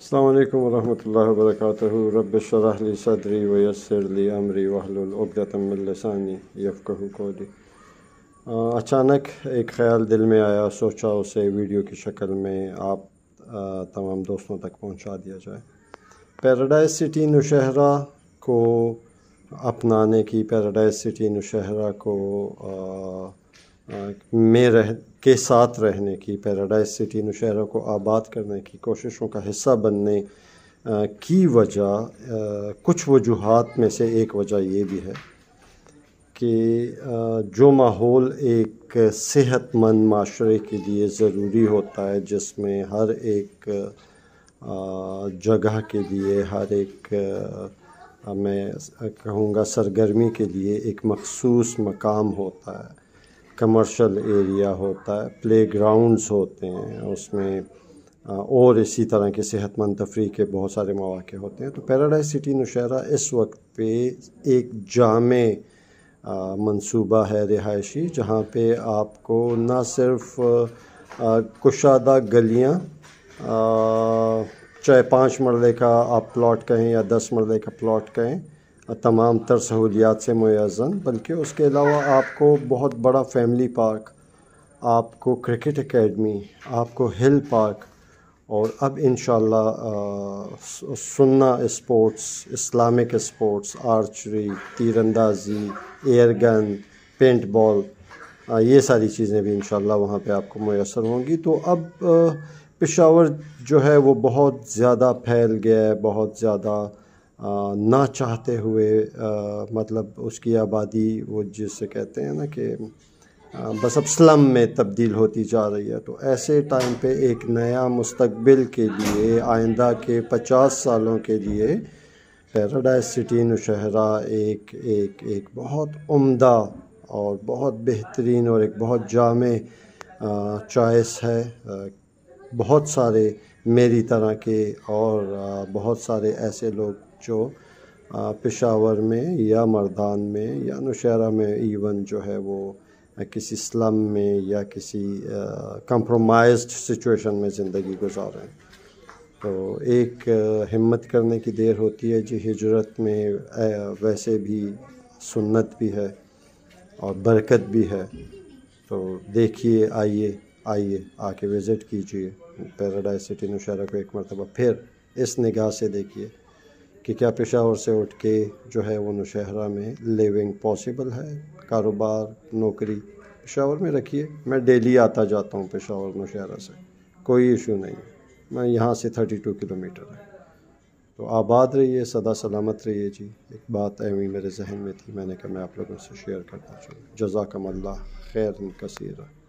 अस्सलाम वालेकुम वरहमतुल्लाहि वबरकातुहू। रब्बि इश्रह ली सदरी वयस्सिर ली अमरी वहलुल उक़दतम मिन लिसानी यफ़क़हू क़ौली। अचानक एक ख़्याल दिल में आया, सोचा उसे वीडियो की शक्ल में आप तमाम दोस्तों तक पहुंचा दिया जाए। पैराडाइज़ सिटी नौशहरा को अपनाने की, पैराडाइज़ सिटी नौशहरा को के साथ रहने की, पैराडाइज़ सिटी नौशहरा को आबाद करने की कोशिशों का हिस्सा बनने की वजह, कुछ वजूहात में से एक वजह ये भी है कि जो माहौल एक सेहतमंद माशरे के लिए ज़रूरी होता है, जिसमें हर एक जगह के लिए, हर एक मैं कहूँगा सरगर्मी के लिए एक मखसूस मकाम होता है, कमर्शियल एरिया होता है, प्ले ग्राउंड्स होते हैं उसमें, और इसी तरह के सेहतमंद तफरीह के बहुत सारे मौक़े होते हैं। तो पैराडाइज़ सिटी नौशहरा इस वक्त पे एक जामे मंसूबा है रिहायशी, जहाँ पे आपको ना सिर्फ कुशादा गलियाँ, चाहे 5 मरले का आप प्लॉट कहें या 10 मरले का प्लॉट कहें, तमाम तर सहूलियात से मुयज़्ज़न, बल्कि उसके अलावा आपको बहुत बड़ा फैमिली पार्क, आपको क्रिकेट एकेडमी, आपको हिल पार्क, और अब इंशाअल्लाह सुन्ना स्पोर्ट्स, इस्लामिक स्पोर्ट्स, आर्चरी, तीरंदाजी, एयर गन, पेंट बॉल, ये सारी चीज़ें भी इंशाअल्लाह वहाँ पे आपको मुयस्सर होंगी। तो अब पेशावर जो है वो बहुत ज़्यादा फैल गया है, बहुत ज़्यादा ना चाहते हुए, मतलब उसकी आबादी वो जिसे कहते हैं ना कि बस अब स्लम में तब्दील होती जा रही है। तो ऐसे टाइम पे एक नया मुस्तकबिल के लिए, आइंदा के 50 सालों के लिए पैराडाइज़ सिटी नौशहरा एक बहुत उम्दा और बहुत बेहतरीन और एक बहुत जामे चॉइस है। बहुत सारे मेरी तरह के और बहुत सारे ऐसे लोग जो पेशावर में या मर्दान में या नौशहरा में इवन जो है वो किसी स्लम में या किसी कंप्रोमाइज्ड सिचुएशन में ज़िंदगी गुजार रहे हैं। तो एक हिम्मत करने की देर होती है जी। हिजरत में वैसे भी सुन्नत भी है और बरकत भी है। तो देखिए, आइए आके विज़िट कीजिए पैराडाइज़ सिटी नौशहरा को एक मरतबा फिर इस निगाह से देखिए कि क्या पेशावर से उठ के जो है वो नौशहरा में लिविंग पॉसिबल है। कारोबार, नौकरी पेशावर में रखिए। मैं डेली आता जाता हूँ पेशावर नौशहरा से, कोई इशू नहीं है। मैं यहाँ से 32 किलोमीटर है। तो आबाद रहिए, सदा सलामत रहिए जी। एक बात ऐवी मेरे जहन में थी, मैंने कहा मैं आप लोगों से शेयर करता चलूँ। जज़ाकमुल्लाह खैरन कसीरा।